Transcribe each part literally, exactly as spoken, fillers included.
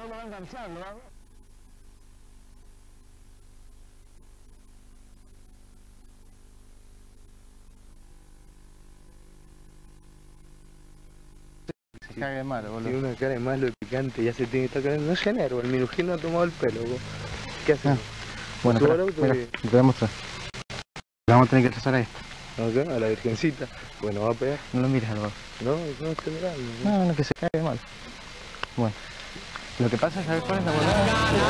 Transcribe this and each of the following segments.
no lo va enganchando, ¿no? Se caga de malo, boludo. Tiene una cara de malo, de picante, ya se tiene que estar cagando. No es llanero, el Minujín no ha tomado el pelo, vos. ¿Qué hacemos? Ah. Bueno, espera, mira, te voy a mostrar. Le vamos a tener que trazar a esto. ¿Ok? A la virgencita. Bueno, va a pegar. No lo mires, Álvaro. No, no estoy mirando. No, no, no, que se cae de mal. Bueno. Lo que pasa es, ¿sabes cuál es la huevada?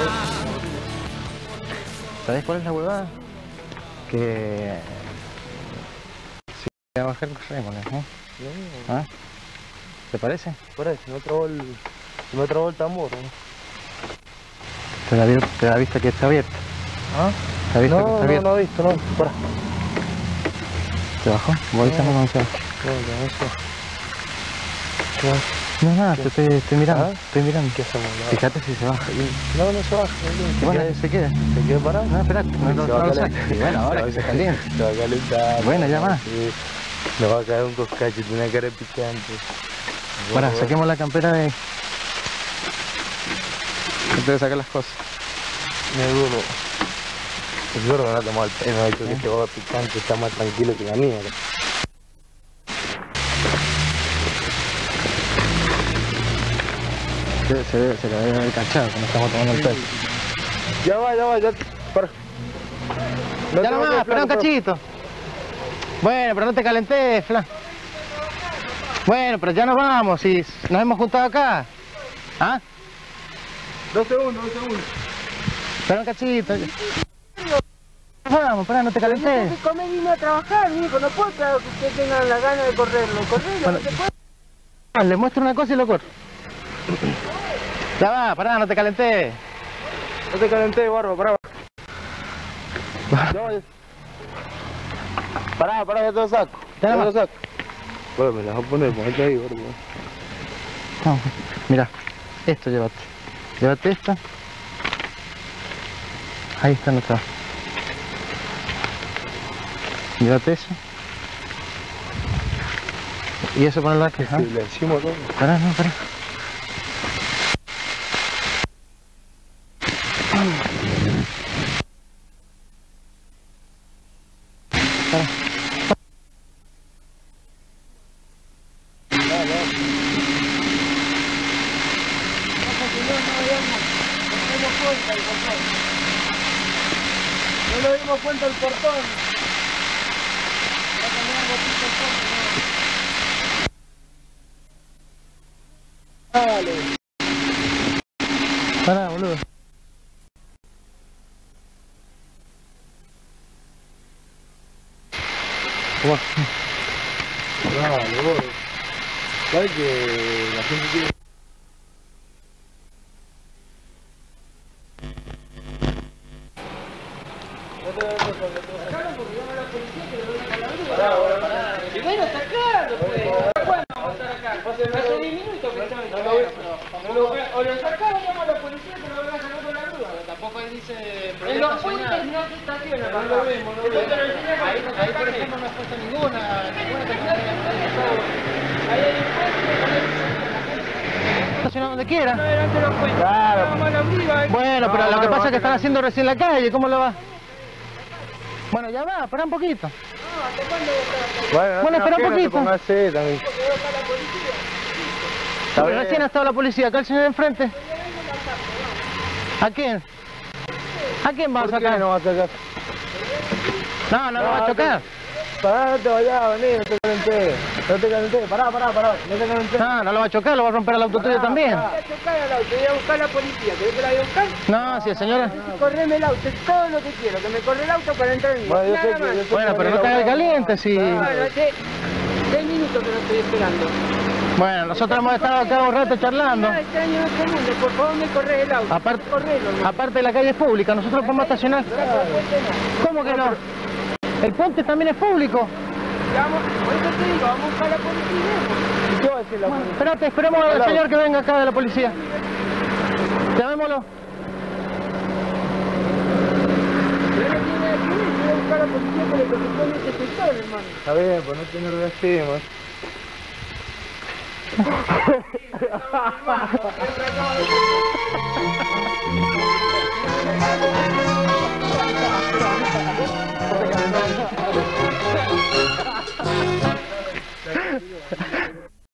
¿Sabes cuál es la huevada? Que... Si voy a bajar, corremos, ¿no? No. ¿Ah? ¿Te parece? Por ahí, se me trabó el... Se me trabó el tambor, ¿no? ¿Te da, te da vista que está abierto? ¿Ah? ¿Te da vista no, que está no, abierto? no he visto, no. Para. ¿Se bajó? ¿Vos avísame cuando se baja? No, no, no sé. ¿Qué? No, nada, te estoy, estoy mirando, ¿Ah? estoy mirando. ¿Qué hacemos? No. Fíjate si se baja. No, no se baja. No, Bueno, queda, se queda. ¿Se queda parado? No, espera, no, no, no lo saques. Y bueno, ahora que se calienta. Se va a calentar. Bueno, ya va. Sí. Me va a caer un coscacho, tiene una cara picante. Para, saquemos la campera de... Antes de sacar las cosas. Me duro. Es gordo, no ha tomado el pelo, ha dicho que este boba picante está más tranquilo que la mía. Se, se, se le debe haber cachado que no estamos tomando el pelo. Ya va, ya va, ya... Para. No ya nomás, espera un cachito. Bueno, pero no te calentés, Flan. Bueno, pero ya nos vamos, si nos hemos juntado acá. ¿Ah? Dos segundos, dos segundos. Espera un cachito. Vamos, espera, no te calentés. Tengo que comer y irme a trabajar, hijo, no puedo traer que ustedes tengan la gana de correrlo. Correrlo, bueno, no se puede. Le muestro una cosa y lo corro. Ya va, pará, no te calentés. No te calenté, barba, pará. No, pará, pará, ya te lo saco. Ya te va. lo saco. Bueno, me la voy a poner, ponete ahí, barba. No, mira, esto llévate. Llévate esta. Ahí está nuestra. Llévate eso. Y eso ponelo aquí. ¿Ah? Le decimos todo. Pará, no, pará. Pará. No nos dimos cuenta el portón. Va a cambiar un poquito el portón, ¿no? Dale. Pará, boludo. ¿Cómo? Dale, vos. ¿Sabes que la gente quiere...? Primero sacarlo, pues. ¿Cuándo vamos a estar acá? Hace diez minutos que estamos acá. O lo sacamos, llamo a la policía que lo van a sacar con la grúa. Tampoco él dice... En los puentes no se estaciona, No lo vemos, no lo vemos. Ahí, ahí por ejemplo no ha puesto ninguna, ninguna persona que ahí hay un puente. Estaciona donde quiera. No, delante de los puentes. Claro. Vamos a la briva. Bueno, pero No, lo que no, pasa no, es que están no. haciendo recién la calle, ¿cómo lo va? Bueno, ya va, pará un poquito. Bueno, Bueno, espera un poquito. Póngase también. Porque recién ha estado la policía, acá el señor enfrente. ¿A quién? ¿A quién va a ¿Por qué sacar? no va a sacar? No, no lo va a chocar. Pará, no te vayas, vení, no te calenté. No te calenté, pará, pará, pará. No te calenté. No, no lo va a chocar, lo va a romper el auto tuyo también. Voy a chocar al auto, voy a buscar a la policía. ¿Querés que la voy a buscar? No, si el señor... Correme el auto, es todo lo que quiero, que me corre el auto para entrar en mi. Bueno, yo sé Nada que- más. yo sé Bueno, pero no te hagas caliente, si... Bueno, hace seis minutos que no estoy esperando. Bueno, nosotros hemos estado acá un rato charlando. Nada extraño en este mundo, por favor me corres el auto. Aparte, Correlo, ¿no? aparte la calle es pública, nosotros podemos estacionar. ¿Cómo que no? El puente también es público. Vamos, por eso te digo, vamos a buscar a la policía. ¿Qué va a decir la policía? Espérate, esperemos al señor que venga acá de la policía. Llamémoslo. Pero no tiene nada que ver, voy a buscar a la policía por lo que supone este sector, hermano. Está bien, pues no te nerviosismo. Siempre acaba de...